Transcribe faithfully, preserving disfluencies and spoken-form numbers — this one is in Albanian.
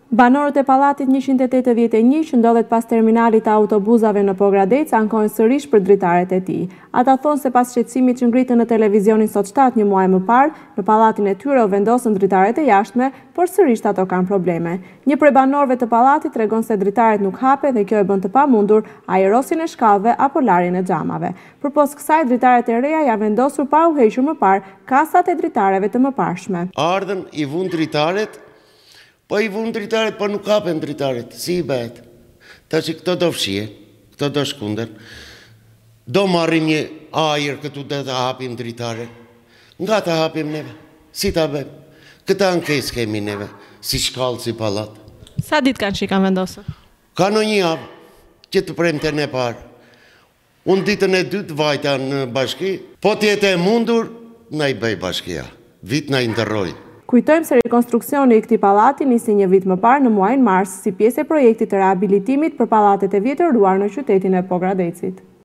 Banorët e pallatit njëqind e tetëdhjetë e një që ndodhet pas terminalit të autobusave në Pogradec ankojnë sërish për dritaret e tij. Ata thonë se pas shqetësimit që ngritën në televizionin Sot shtatë një muaj më parë, në pallatin e tyre u vendosën dritaret e jashtme, por sërish ato kanë probleme. Një prej banorëve të pallatit tregon se dritaret nuk hape dhe kjo e bën të pamundur ajrosin e shkallëve apo larjen e xhamave. Përpos kësaj, dritaret e reja ja vendosur pa u hequr më parë kasat e dritareve të mëparshme. Ardhen i vun dritaret. Po i vunë dritaret, po nuk hapen dritaret, si i bet. Ta që këto do fshie, këto do shkunder, do marrim një ajer këtu dhe të hapim dritaret. Nga të hapim neve, si ta bem. Këta ankes kemi neve, si shkallë, si palat. Sa ditë kanë që i kanë vendosur? Ka në një avë, që të prem të ne parë. Unë ditën e dytë vajta në bashki, po tjetë e mundur, na i bëj bashkia, vit na i ndërroj. Kujtojmë se rekonstruksioni i këtij pallati nisi një vit më parë në muajin mars si pjesë e projektit të rehabilitimit për pallatet e vjetëruar në qytetin e Pogradecit.